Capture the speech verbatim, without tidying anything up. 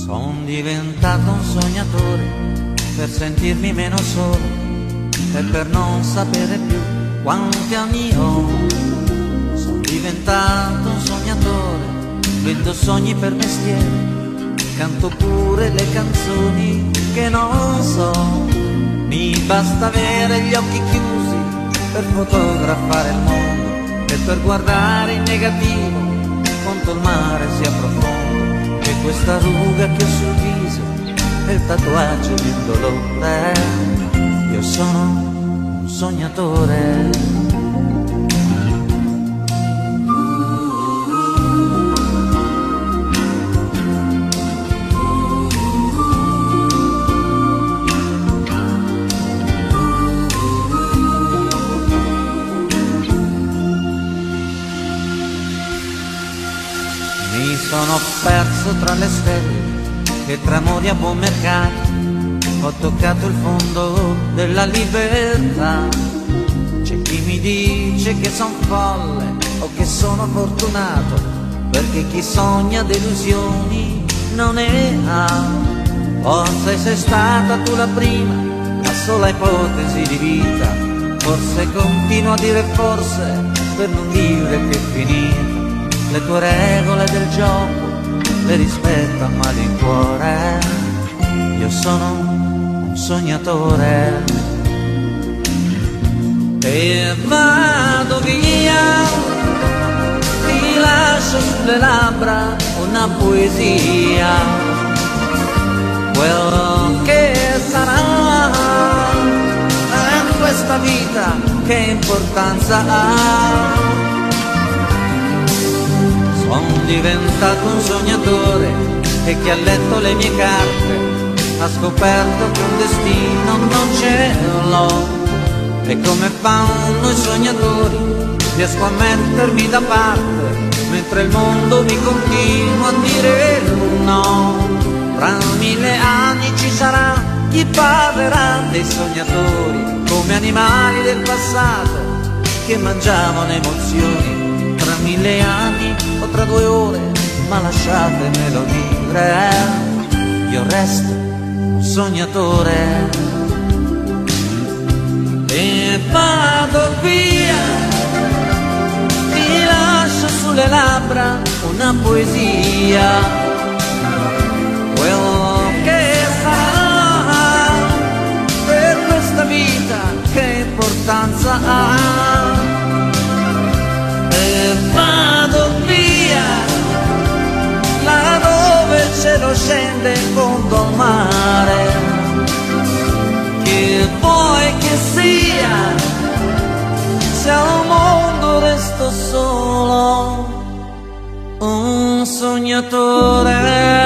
Sono diventato un sognatore per sentirmi meno solo e per non sapere più quanti anni ho. Sono diventato un sognatore, vendo sogni per mestiere, canto pure le canzoni che non so. Mi basta avere gli occhi chiusi per fotografare il mondo e per guardare in negativo quanto il mare sia profondo. E questa ruga che ho sul viso è il tatuaggio di un dolore. Io sono un sognatore. Mi sono perso tra le stelle e tra amori a buon mercato, ho toccato il fondo della libertà. C'è chi mi dice che son folle o che sono fortunato, perché chi sogna delusioni non ne ha. Forse sei stata tu la prima, la sola ipotesi di vita. Forse continuo a dire forse per non dire che è finita. Le tue regole del gioco le rispetto a malincuore. Io sono un sognatore e vado via, ti lascio sulle labbra una poesia. Quello che sarà in questa vita, che importanza ha? Sono diventato un sognatore e chi ha letto le mie carte ha scoperto che un destino non ce l'ho. E come fanno i sognatori riesco a mettermi da parte, mentre il mondo mi continua a dire no. Tra mille anni ci sarà chi parlerà dei sognatori come animali del passato che mangiavano emozioni. Tra mille anni o tra due ore, ma lasciatemelo dire, io resto un sognatore e vado via, ti lascio sulle labbra una poesia. Quello che sarà per questa vita, che importanza ha? E vado via, là dove il cielo scende in fondo al mare. Che vuoi che sia, se al mondo resto solo un sognatore.